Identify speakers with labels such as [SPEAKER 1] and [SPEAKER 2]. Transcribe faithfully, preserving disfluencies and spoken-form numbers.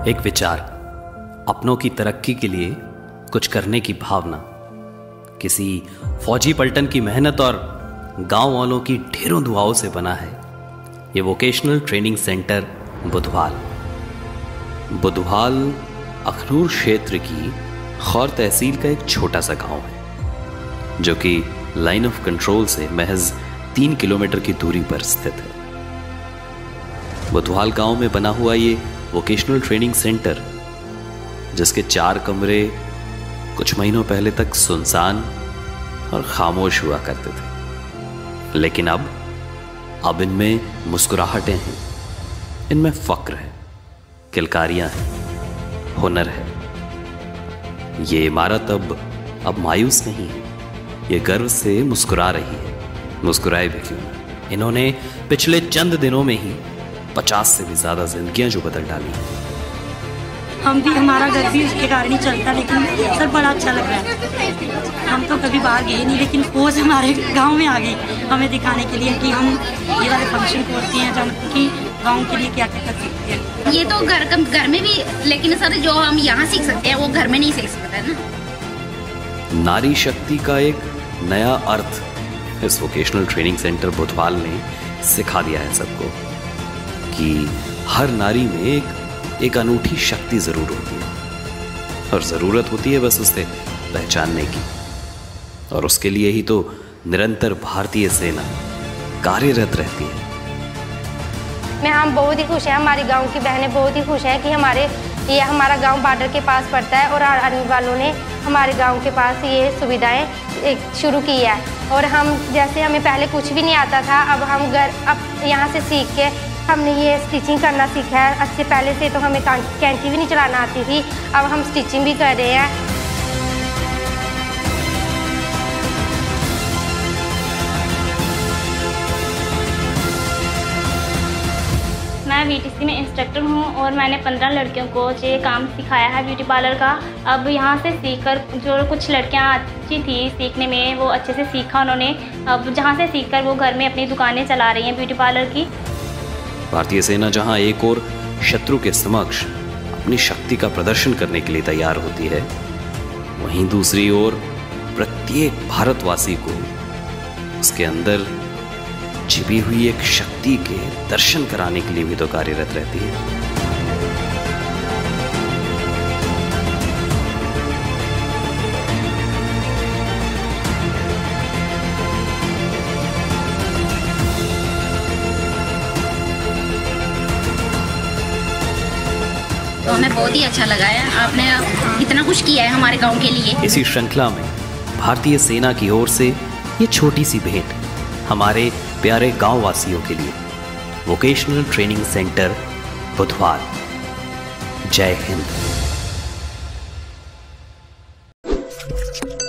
[SPEAKER 1] एक विचार, अपनों की तरक्की के लिए कुछ करने की भावना, किसी फौजी पलटन की मेहनत और गांव वालों की ढेरों दुआओं से बना है ये vocational training centre Budhwal. Budhwal Akhnoor क्षेत्र की खौर तहसील का एक छोटा सा गांव है जो कि लाइन ऑफ कंट्रोल से महज तीन किलोमीटर की दूरी पर स्थित है। बुधवाल गांव में बना हुआ ये वोकेशनल ट्रेनिंग सेंटर, जिसके चार कमरे कुछ महीनों पहले तक सुनसान और खामोश हुआ करते थे, लेकिन अब अब इनमें मुस्कुराहटें हैं, इनमें फक्र है, किलकारियां हैं, हुनर है। ये इमारत अब अब मायूस नहीं है, ये गर्व से मुस्कुरा रही है। मुस्कुराए भी क्यों ना, इन्होंने पिछले चंद दिनों में ही पचास से भी ज्यादा जिंदगियां जो बदल डाली हैं।
[SPEAKER 2] हम भी, हमारा घर भी उसके कारण ही चलता, लेकिन सर बड़ा अच्छा लग रहा है। हम तो कभी बाहर गए नहीं, लेकिन पोज हमारे गांव में आ गई हमें दिखाने के लिए कि हम ये वाले फंक्शन करते हैं, जब कि गांव के लिए क्या क्या कर सकते हैं।
[SPEAKER 3] ये तो घर घर में भी, लेकिन सर जो हम यहाँ सीख सकते हैं वो घर में नहीं सीख सकते हैं ना।
[SPEAKER 1] नारी शक्ति का एक नया अर्थ इस वोकेशनल ट्रेनिंग सेंटर बुधवाल ने सिखा दिया है सबको कि हर नारी में एक एक अनूठी शक्ति जरूर होती है और जरूरत होती है बस उसे पहचानने की, और उसके लिए ही तो निरंतर भारतीय सेना कार्यरत रहती है।
[SPEAKER 4] मैं हम बहुत ही खुश हैं, हमारे गांव की बहनें बहुत ही खुश हैं कि हमारे ये हमारा गांव बॉर्डर के पास पड़ता है और आर्मी वालों ने हमारे गांव के पास ये सुविधाएं शुरू की है। और हम जैसे हमें पहले कुछ भी नहीं आता था, अब हम घर अब यहाँ से सीख के हमने ये स्टिचिंग करना सीखा है। अच्छे पहले से तो हमें कैंची भी नहीं चलाना आती थी, अब हम स्टिचिंग भी कर रहे हैं।
[SPEAKER 5] मैं वीटीसी में इंस्ट्रक्टर हूँ और मैंने पंद्रह लड़कियों को ये काम सिखाया है ब्यूटी पार्लर का। अब यहाँ से सीखकर जो कुछ लड़कियाँ अच्छी थी सीखने में, वो अच्छे से सीखा उन्होंने। अब जहाँ से सीखकर वो घर में अपनी दुकानें चला रही हैं ब्यूटी पार्लर की।
[SPEAKER 1] भारतीय सेना जहां एक और शत्रु के समक्ष अपनी शक्ति का प्रदर्शन करने के लिए तैयार होती है, वहीं दूसरी ओर प्रत्येक भारतवासी को उसके अंदर छिपी हुई एक शक्ति के दर्शन कराने के लिए भी तो कार्यरत रहती है।
[SPEAKER 3] तो हमें बहुत ही अच्छा लगा है, आपने इतना कुछ किया है हमारे गांव के लिए।
[SPEAKER 1] इसी श्रृंखला में भारतीय सेना की ओर से ये छोटी सी भेंट हमारे प्यारे गांव वासियों के लिए। Vocational training centre Budhwal. Jai Hind.